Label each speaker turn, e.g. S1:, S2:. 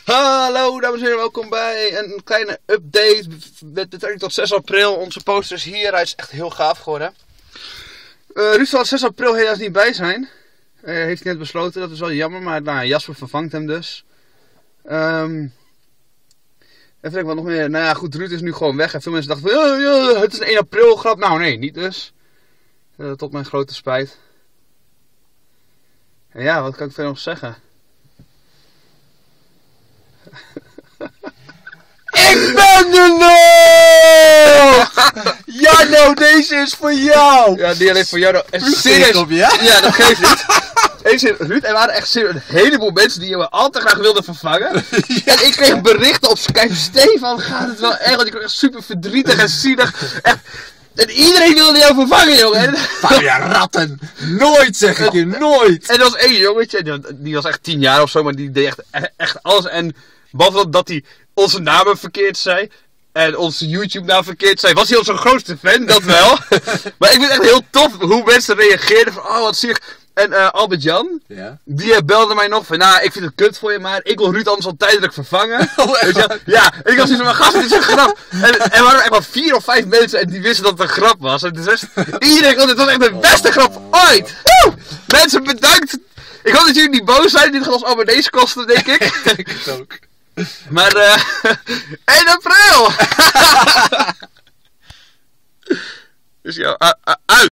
S1: Hallo dames en heren, welkom bij een kleine update met betrekking tot 6 april. Onze poster is hier, hij is echt heel gaaf geworden. Ruud zal 6 april helaas niet bij zijn. Heeft hij net besloten, dat is wel jammer, maar nou, Jasper vervangt hem dus. Even denken wat nog meer. Nou ja, goed, Ruud is nu gewoon weg. En veel mensen dachten van, ja, het is een 1 april grap. Nou nee, niet dus. Tot mijn grote spijt. En ja, wat kan ik verder nog zeggen?
S2: Ik ben er nog! Jarno, deze is voor jou!
S1: Ja, die alleen voor jou.
S2: Serieus op je?
S1: Ja, dat geeft niet. Ruud, er waren echt een heleboel mensen die je altijd graag wilden vervangen. Ja. En ik kreeg berichten op Skype. Stefan, gaat het wel echt? Want ik was echt super verdrietig en zielig. Echt. En iedereen wilde jou vervangen, jongen.
S2: Ja, ratten! Nooit, zeg ik je, nooit!
S1: En er was één jongetje, die was echt 10 jaar of zo, maar die deed echt alles. En behalve dat hij onze namen verkeerd zei en onze YouTube-naam verkeerd zei, was hij onze grootste fan, dat wel. Maar ik vind het echt heel tof hoe mensen reageerden van, oh wat ziek. En Albert-Jan, ja? Die belde mij nog van, nou, ik vind het kut voor je, maar ik wil Ruud anders al tijdelijk vervangen. Oh, weet je? Ja, en ik was zoiets van, gast, dit is een grap. En er waren echt maar 4 of 5 mensen en die wisten dat het een grap was. En de rest, iedereen vond het was echt de beste grap ooit. Woe! Mensen, bedankt. Ik hoop dat jullie niet boos zijn, dit gaat ons abonnees kosten, denk ik.
S2: Ik denk het ook.
S1: Maar 1 april! Dus ja, uit.